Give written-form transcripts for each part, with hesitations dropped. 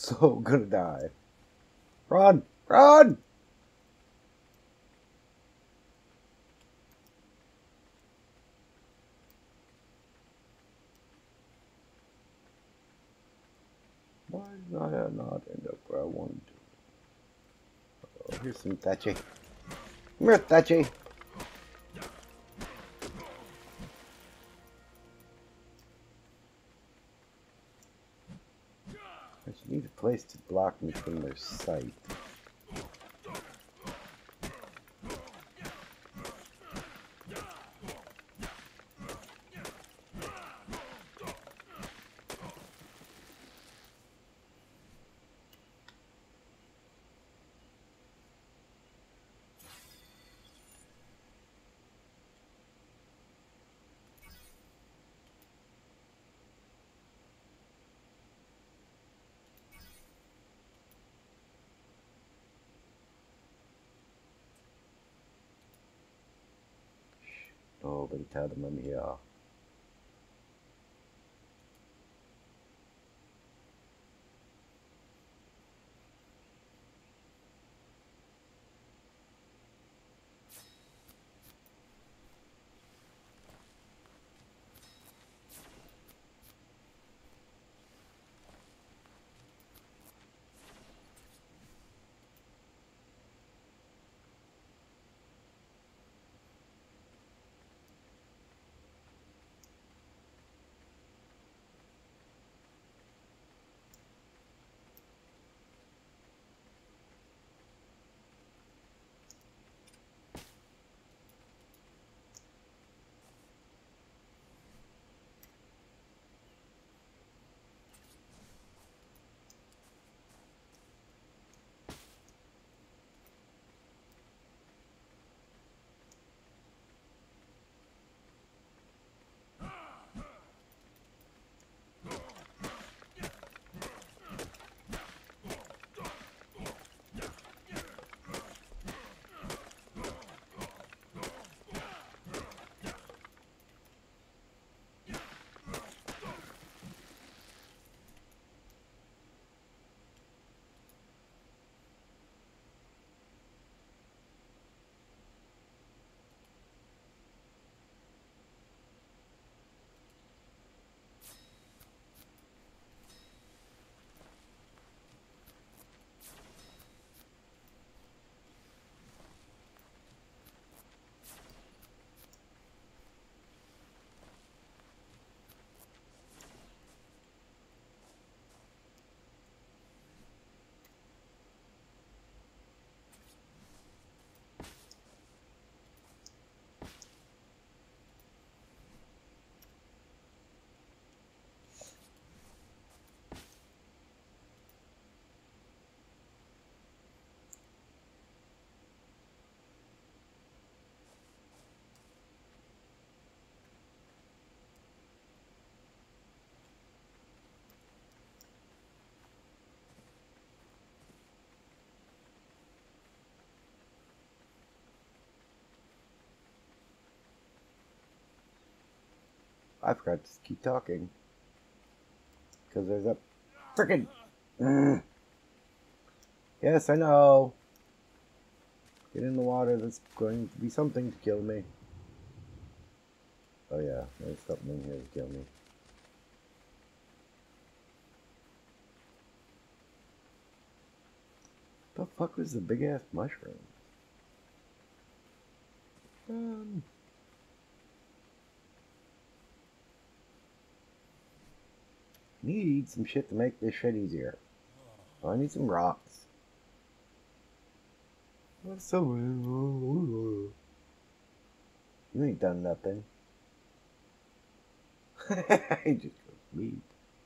so gonna die. Run! Run! Why did I not end up where I wanted to? Oh, here's some Thatchy. Come here, Thatchy! I just need a place to block me from their sight. Nobody tell them I'm here. I forgot to keep talking. Because there's a frickin'... Yes, I know. Get in the water, that's going to be something to kill me. Oh yeah, there's something in here to kill me. The fuck was the big ass mushroom? Need some shit to make this shit easier. Oh, I need some rocks. What's so... You ain't done nothing. He just goes meat.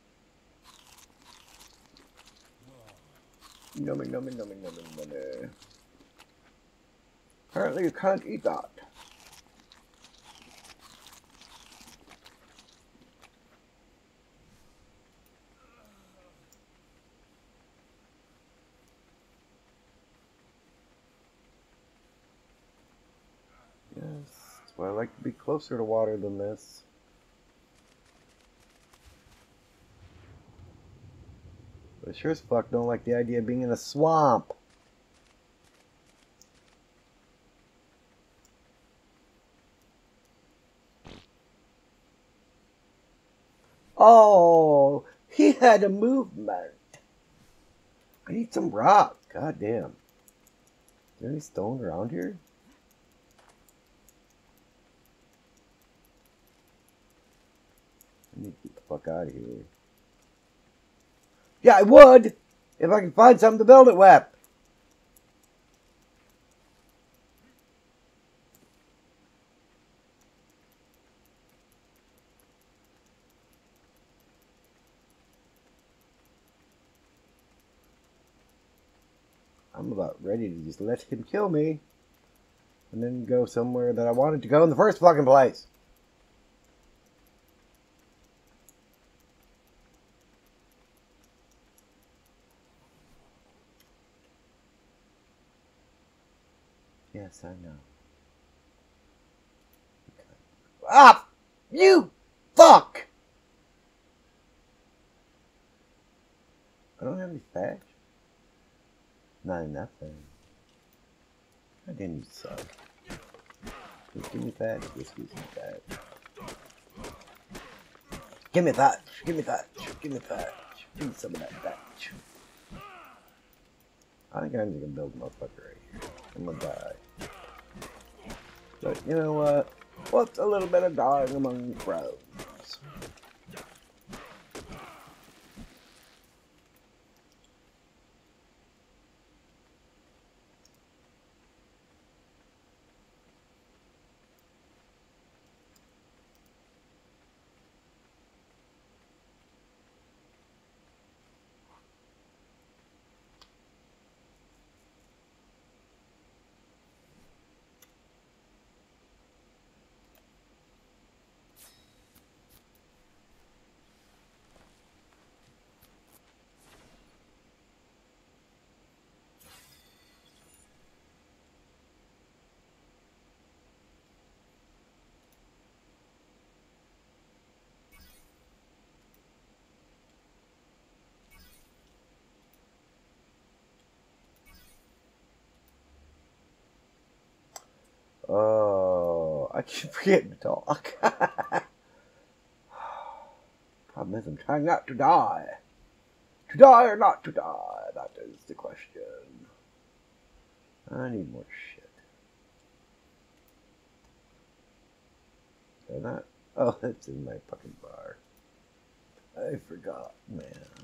Nummy, nummy, nummy, nummy, nummy. Apparently you can't eat that. Yes, that's why I like to be closer to water than this. I sure as fuck don't like the idea of being in a swamp. Oh, he had a movement. I need some rock. God damn. Is there any stone around here? I need to get the fuck out of here. Yeah, I would! If I could find something to build it with. I'm about ready to just let him kill me. And then go somewhere that I wanted to go in the first fucking place. Yes, I know. Okay. Ah! You! Fuck! I don't have any thatch. Not enough then. I didn't you suck. Just give me thatch. Just give me thatch. Give me thatch. Give me thatch. Give me thatch. Give me some of that thatch. I think I'm just gonna build a motherfucker right here. I'm gonna die. But you know what? What's a little bit of dying among crows? Oh, I keep forgetting to talk. Problem is, I'm trying not to die. To die or not to die? That is the question. I need more shit. Is that? Oh, that's in my fucking bar. I forgot, man.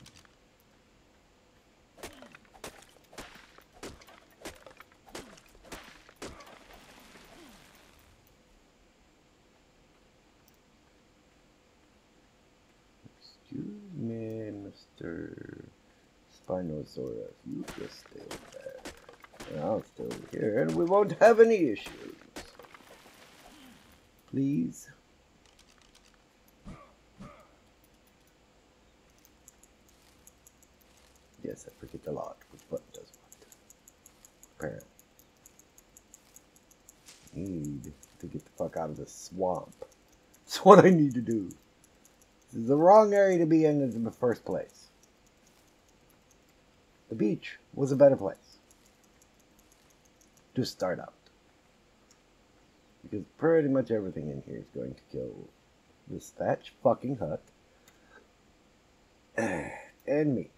Excuse me, Mr. Spinosaurus. You just stay over there. And I'll stay over here, and we won't have any issues. Please. Yes, I forget a lot. Which button does what? Apparently. Need to get the fuck out of the swamp. That's what I need to do. This is the wrong area to be in the first place. The beach was a better place to start out. Because pretty much everything in here is going to kill this thatch fucking hut. And me.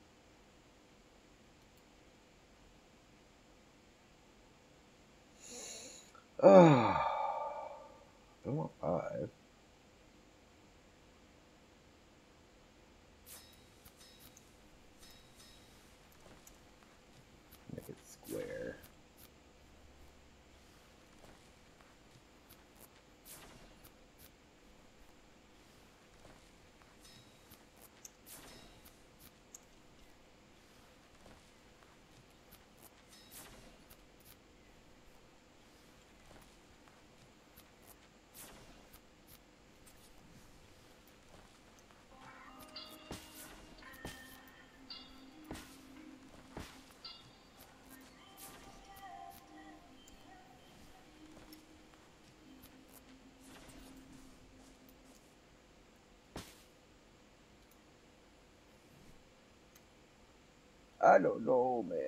Oh, I want 5. Make it square. I don't know, man.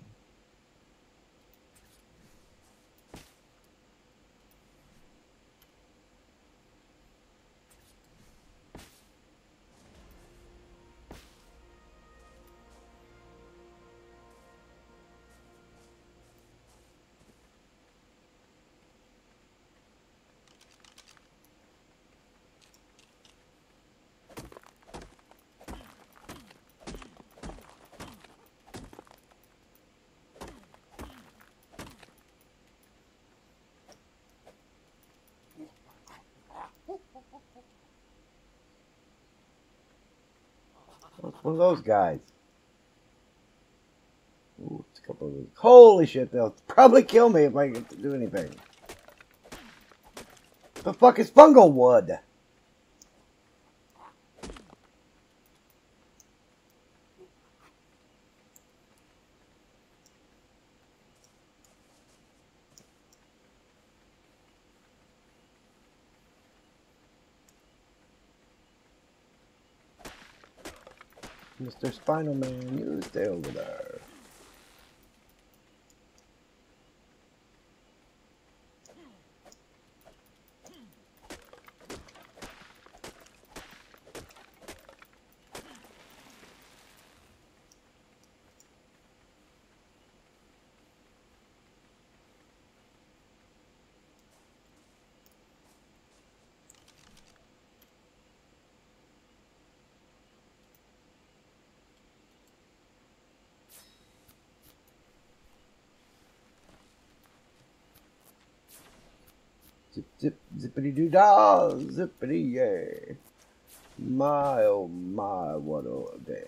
What's one of those guys? Ooh, it's a couple of those. Holy shit, they'll probably kill me if I get to do anything. The fuck is fungal wood? Mr. Spinal Man, you stay over there. Zip, zip, zippity doo dah, zippity yay. My oh my, what a day.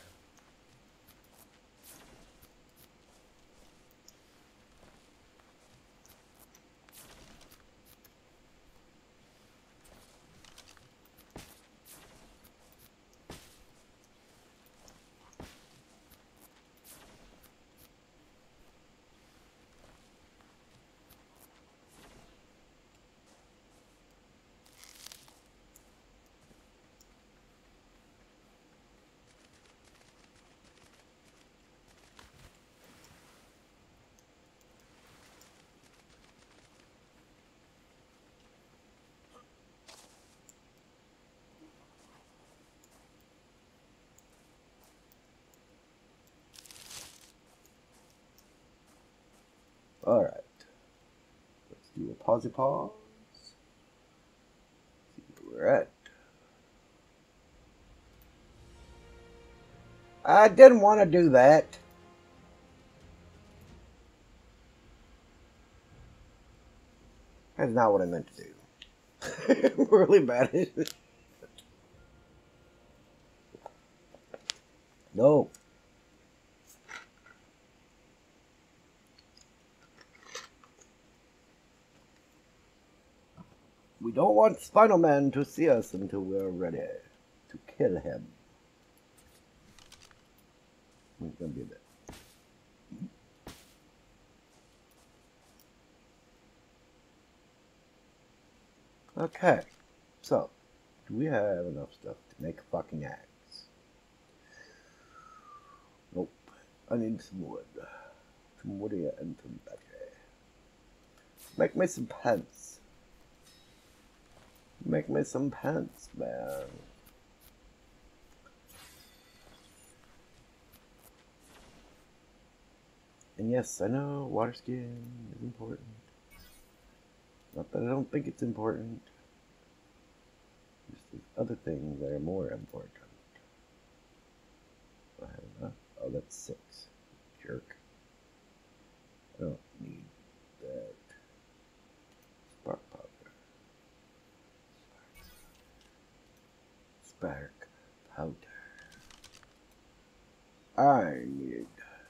Alright. Let's do a pause. See where we're at. I didn't want to do that. That's not what I meant to do. I'm really bad at it. No. We don't want Spinal Man to see us until we're ready to kill him. He's gonna be there. Okay, so do we have enough stuff to make a fucking axe? Nope. I need some wood. Some woody and some battery. Make me some pants. Make me some pants, man. And yes, I know water skin is important. Not that I don't think it's important. There's other things that are more important. I have enough. Oh, that's 6. Jerk. I don't need that. Spark powder. Spark powder. I need.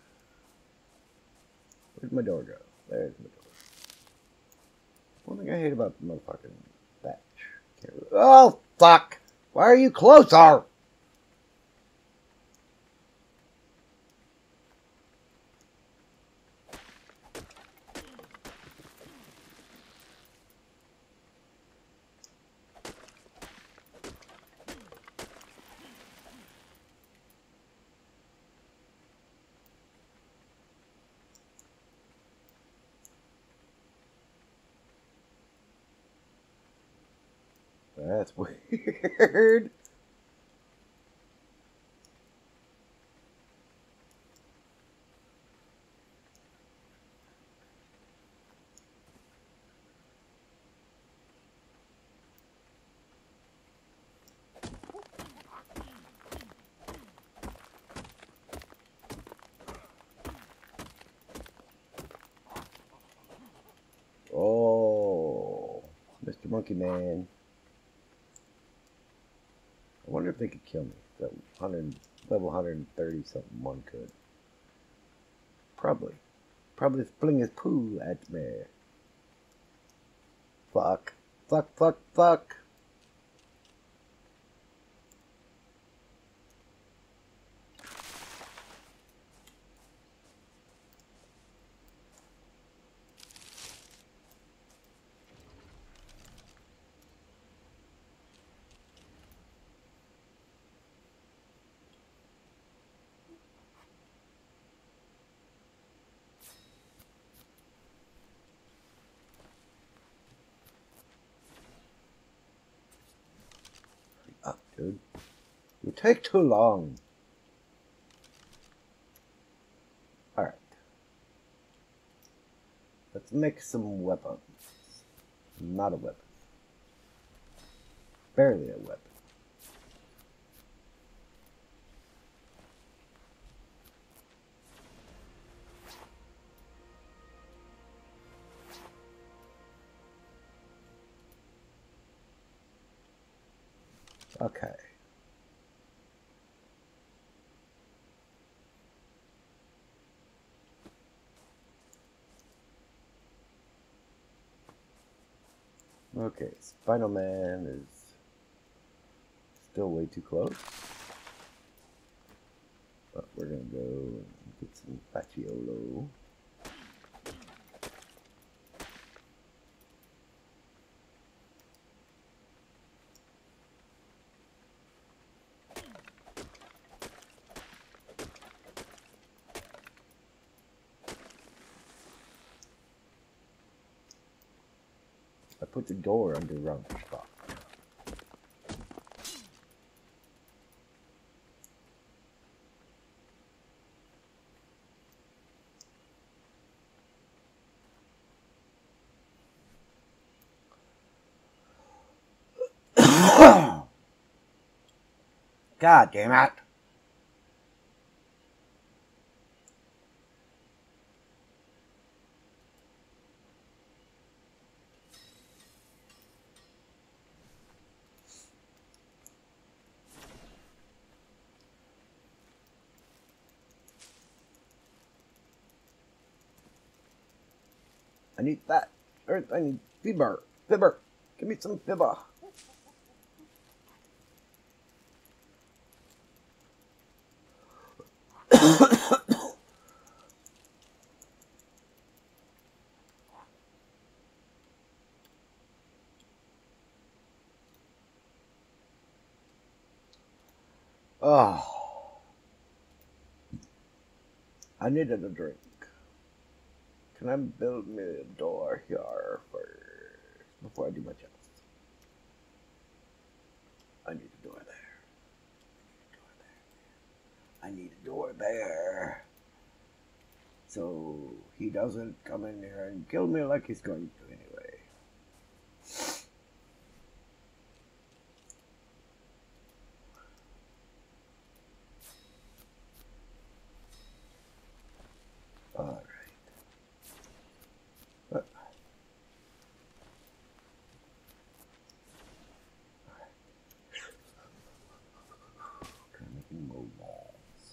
Where'd my door go? There's my door. One thing I hate about the motherfucking batch. Oh, fuck! Why are you closer? That's weird. Oh, Mr. Monkey Man. I wonder if they could kill me. That level 130 something one could. Probably. Probably fling his poo at me. Fuck. Fuck, fuck, fuck. Up, dude. You take too long. Alright. Let's make some weapons. Not a weapon. Barely a weapon. Okay. Okay, Spinal Man is still way too close. But we're gonna go and get some Facciolo. I put the door under the wrong spot. God damn it! I need that. Earth, I need fibber. Fibber. Give me some fibber. Oh. I needed a drink. Can I build me a door here first before I do much else? I need a door there. I need a door there. So he doesn't come in here and kill me like he's going to anyway. Alright. Trying to make any more walls.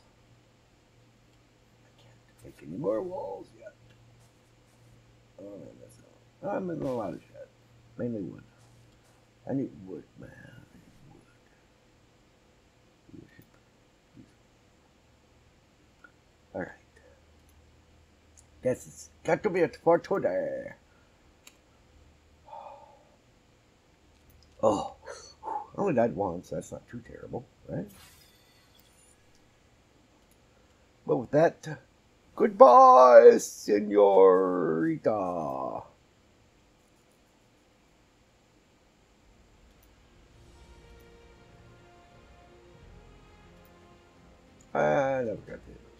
I can't make any more walls yet. Oh, that's all. I'm in a lot of shit. Mainly wood. I need wood, man. I need wood. Alright. Guess it's got to be it for today. Oh, I only died once. That's not too terrible, right? But with that, goodbye, senorita. I never got to.